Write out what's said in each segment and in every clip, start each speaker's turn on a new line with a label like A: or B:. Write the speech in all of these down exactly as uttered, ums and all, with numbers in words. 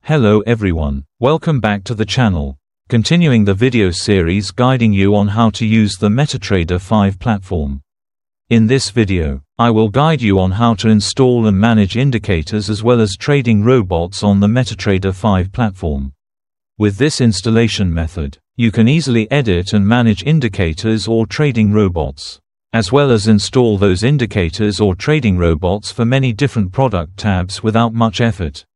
A: Hello everyone, welcome back to the channel. Continuing the video series guiding you on how to use the MetaTrader five platform. In this video, I will guide you on how to install and manage indicators as well as trading robots on the MetaTrader five platform. With this installation method, you can easily edit and manage indicators or trading robots, as well as install those indicators or trading robots for many different product tabs without much effort.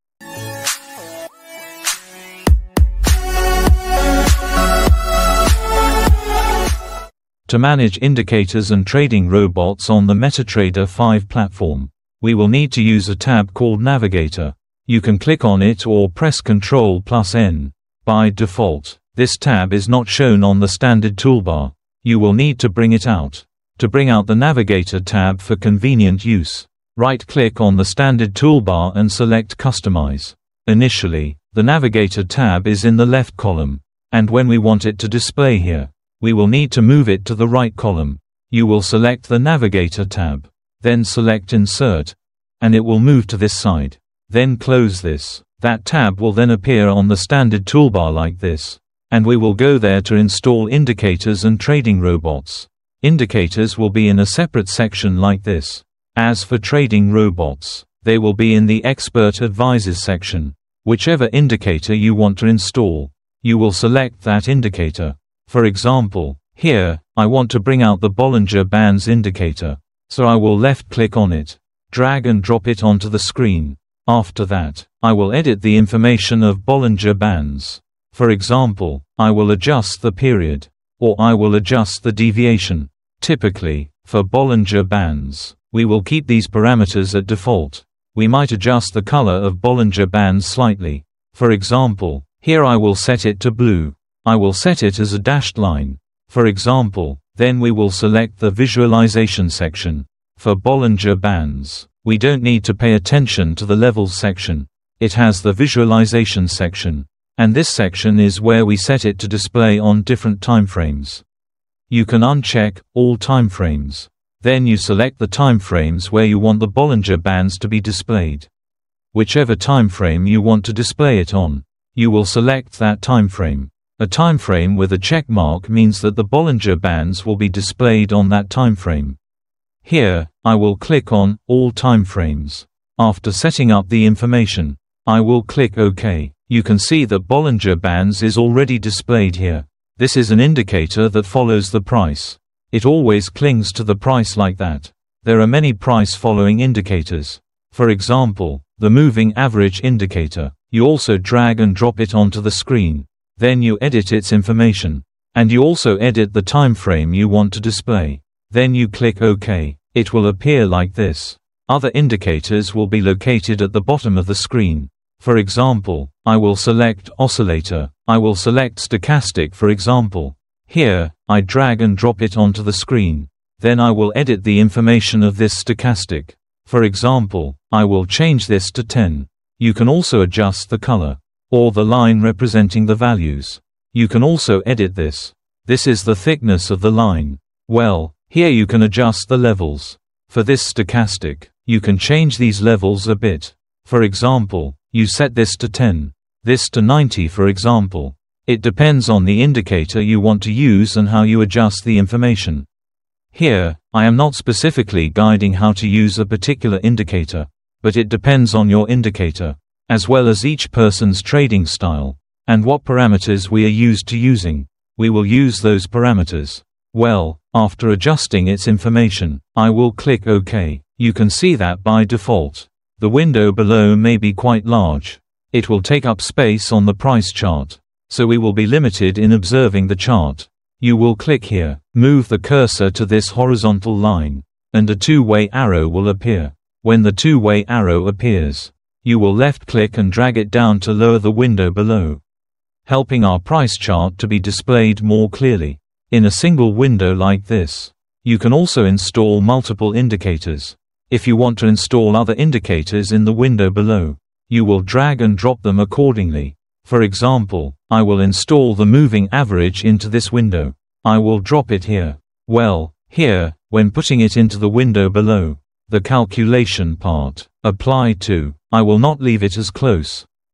A: To manage indicators and trading robots on the MetaTrader five platform, we will need to use a tab called Navigator. You can click on it or press control plus N. By default, this tab is not shown on the standard toolbar. You will need to bring it out. To bring out the Navigator tab for convenient use, right-click on the standard toolbar and select Customize. Initially, the Navigator tab is in the left column, and when we want it to display here, we will need to move it to the right column. You will select the Navigator tab, then select Insert, and it will move to this side. Then close this. That tab will then appear on the standard toolbar like this, and we will go there to install indicators and trading robots. Indicators will be in a separate section like this. As for trading robots, they will be in the Expert Advisors section. Whichever indicator you want to install, you will select that indicator. For example, here, I want to bring out the Bollinger Bands indicator, so I will left-click on it, drag and drop it onto the screen. After that, I will edit the information of Bollinger Bands. For example, I will adjust the period, or I will adjust the deviation. Typically, for Bollinger Bands, we will keep these parameters at default. We might adjust the color of Bollinger Bands slightly. For example, here I will set it to blue. I will set it as a dashed line. For example, then we will select the visualization section. For Bollinger Bands, we don't need to pay attention to the levels section. It has the visualization section, and this section is where we set it to display on different timeframes. You can uncheck all timeframes. Then you select the timeframes where you want the Bollinger Bands to be displayed. Whichever timeframe you want to display it on, you will select that timeframe. A timeframe with a check mark means that the Bollinger Bands will be displayed on that timeframe. Here, I will click on All Timeframes. After setting up the information, I will click OK. You can see that Bollinger Bands is already displayed here. This is an indicator that follows the price. It always clings to the price like that. There are many price-following indicators. For example, the moving average indicator. You also drag and drop it onto the screen. Then you edit its information. And you also edit the time frame you want to display. Then you click OK. It will appear like this. Other indicators will be located at the bottom of the screen. For example, I will select Oscillator. I will select Stochastic for example. Here, I drag and drop it onto the screen. Then I will edit the information of this Stochastic. For example, I will change this to ten. You can also adjust the color, or the line representing the values. You can also edit this. This is the thickness of the line. Well, here you can adjust the levels. For this Stochastic, you can change these levels a bit. For example, you set this to ten, this to ninety for example. It depends on the indicator you want to use and how you adjust the information. Here, I am not specifically guiding how to use a particular indicator, but it depends on your indicator, as well as each person's trading style, and what parameters we are used to using. We will use those parameters. Well, after adjusting its information, I will click OK. You can see that by default, the window below may be quite large. It will take up space on the price chart, so we will be limited in observing the chart. You will click here, move the cursor to this horizontal line, and a two-way arrow will appear. When the two-way arrow appears, you will left-click and drag it down to lower the window below, helping our price chart to be displayed more clearly in a single window like this. You can also install multiple indicators. If you want to install other indicators in the window below, you will drag and drop them accordingly. For example, I will install the moving average into this window. I will drop it here. Well, here, when putting it into the window below, the calculation part, apply to, I will not leave it as close.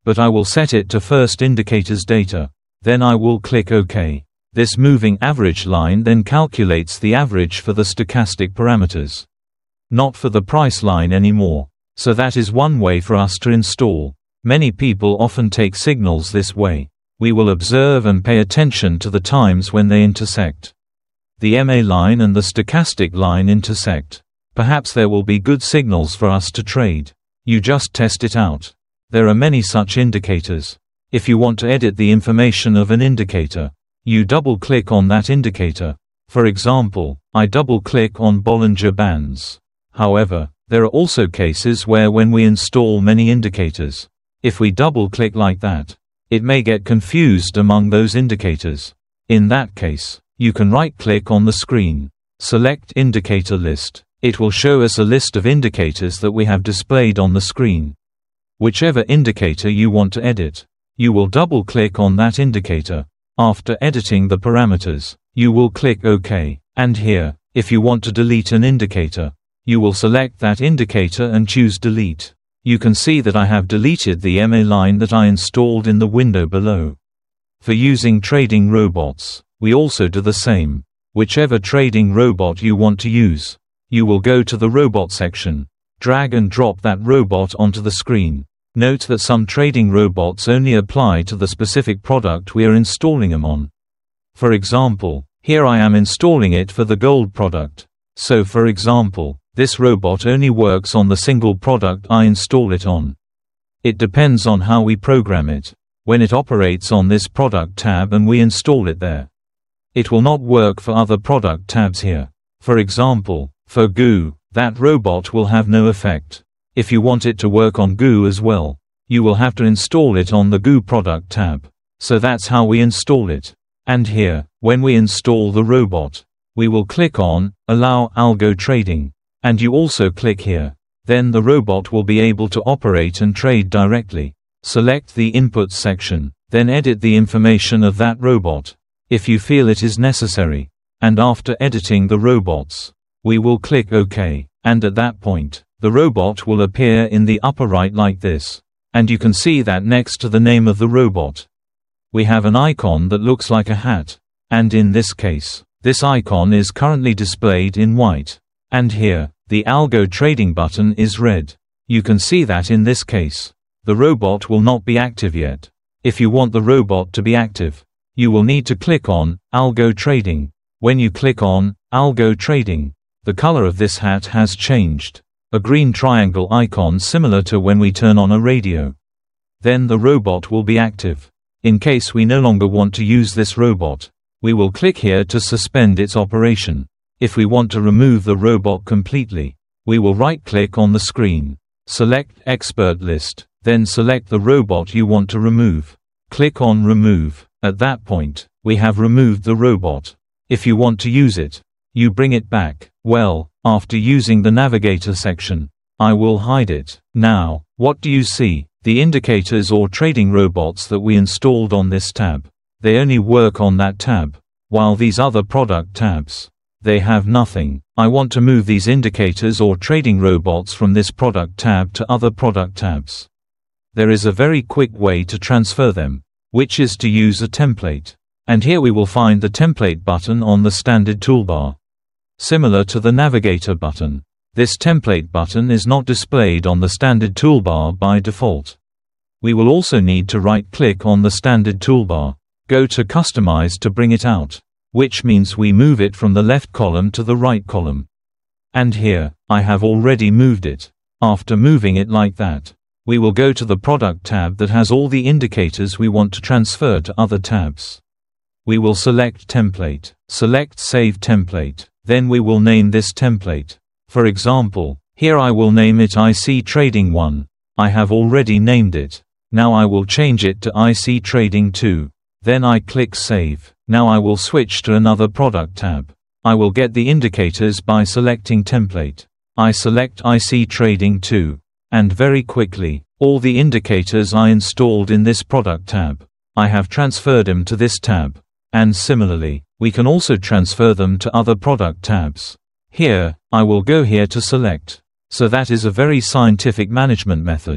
A: but I will set it to first indicators data. Then I will click OK. This moving average line then calculates the average for the stochastic parameters, not for the price line anymore. So that is one way for us to install. Many people often take signals this way. We will observe and pay attention to the times when they intersect. The M A line and the stochastic line intersect. Perhaps there will be good signals for us to trade. You just test it out. There are many such indicators. If you want to edit the information of an indicator, you double-click on that indicator. For example, I double-click on Bollinger Bands. However, there are also cases where when we install many indicators, if we double-click like that, it may get confused among those indicators. In that case, you can right-click on the screen, select Indicator List. It will show us a list of indicators that we have displayed on the screen. Whichever indicator you want to edit, you will double-click on that indicator. After editing the parameters, you will click OK. And here, if you want to delete an indicator, you will select that indicator and choose Delete. You can see that I have deleted the M A line that I installed in the window below. For using trading robots, we also do the same. Whichever trading robot you want to use, you will go to the robot section, drag and drop that robot onto the screen. Note that some trading robots only apply to the specific product we are installing them on. For example, here I am installing it for the gold product. So for example, this robot only works on the single product I install it on. It depends on how we program it. When it operates on this product tab and we install it there, it will not work for other product tabs here. For example, for G U, that robot will have no effect. If you want it to work on G U as well, you will have to install it on the G U product tab. So that's how we install it. And here, when we install the robot, we will click on Allow Algo Trading. And you also click here. Then the robot will be able to operate and trade directly. Select the Inputs section, then edit the information of that robot, if you feel it is necessary. And after editing the robots, we will click OK. And at that point, the robot will appear in the upper right like this. And you can see that next to the name of the robot, we have an icon that looks like a hat. And in this case, this icon is currently displayed in white. And here, the Algo Trading button is red. You can see that in this case, the robot will not be active yet. If you want the robot to be active, you will need to click on Algo Trading. When you click on Algo Trading, the color of this hat has changed. A green triangle icon similar to when we turn on a radio. Then the robot will be active. In case we no longer want to use this robot, we will click here to suspend its operation. If we want to remove the robot completely, we will right-click on the screen, select Expert List, then select the robot you want to remove. Click on Remove. At that point, we have removed the robot. If you want to use it, you bring it back. Well, after using the Navigator section, I will hide it. Now, what do you see? The indicators or trading robots that we installed on this tab. They only work on that tab, while these other product tabs, they have nothing. I want to move these indicators or trading robots from this product tab to other product tabs. There is a very quick way to transfer them, which is to use a template. And here we will find the template button on the standard toolbar. Similar to the Navigator button, this template button is not displayed on the standard toolbar by default. We will also need to right-click on the standard toolbar, go to Customize to bring it out, which means we move it from the left column to the right column. And here, I have already moved it. After moving it like that, we will go to the Product tab that has all the indicators we want to transfer to other tabs. We will select Template, select Save Template, then we will name this template. For example, here I will name it I C Trading one. I have already named it. Now I will change it to I C Trading two. Then I click Save. Now I will switch to another product tab. I will get the indicators by selecting Template. I select I C Trading two. And very quickly, all the indicators I installed in this product tab, I have transferred them to this tab. And similarly, we can also transfer them to other product tabs. Here, I will go here to select. So that is a very scientific management method.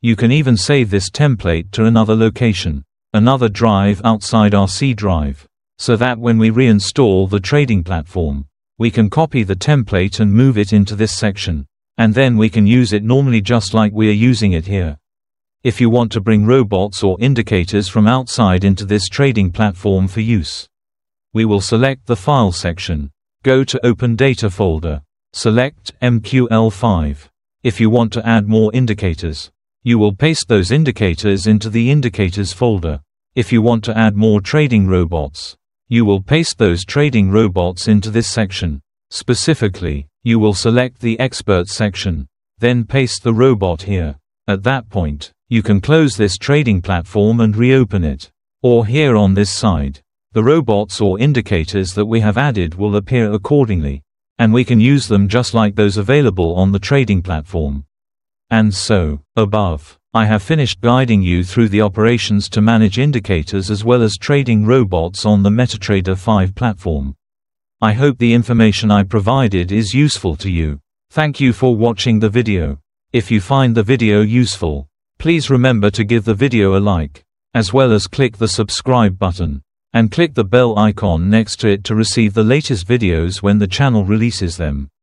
A: You can even save this template to another location, another drive outside our C drive, so that when we reinstall the trading platform, we can copy the template and move it into this section, and then we can use it normally just like we are using it here. If you want to bring robots or indicators from outside into this trading platform for use, we will select the File section, go to Open Data folder, select M Q L five. If you want to add more indicators, you will paste those indicators into the Indicators folder. If you want to add more trading robots, you will paste those trading robots into this section. Specifically, you will select the Experts section, then paste the robot here. At that point, you can close this trading platform and reopen it. Or here on this side, the robots or indicators that we have added will appear accordingly, and we can use them just like those available on the trading platform. And so, above, I have finished guiding you through the operations to manage indicators as well as trading robots on the MetaTrader five platform. I hope the information I provided is useful to you. Thank you for watching the video. If you find the video useful, please remember to give the video a like, as well as click the subscribe button, and click the bell icon next to it to receive the latest videos when the channel releases them.